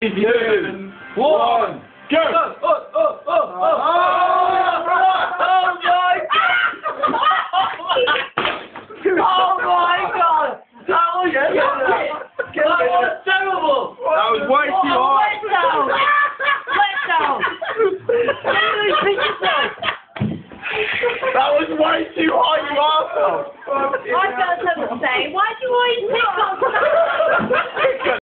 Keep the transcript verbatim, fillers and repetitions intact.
two, one, go! Oh, oh, oh, oh, oh, oh, oh my Oh my god! That was that was terrible! That was way too Oh, hard! let down! Let down! That was way too hard, you arsehole! I felt the same. Why do you always pick on